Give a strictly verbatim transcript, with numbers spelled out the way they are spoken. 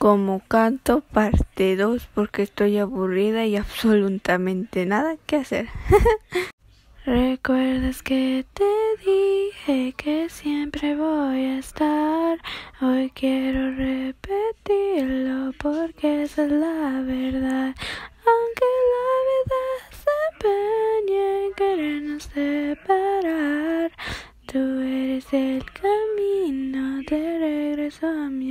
Como canto parte dos porque estoy aburrida y absolutamente nada que hacer. ¿Recuerdas que te dije que siempre voy a estar? Hoy quiero repetirlo porque esa es la verdad. Aunque la vida se empeñe en querernos separar, tú eres el camino de regreso a mí.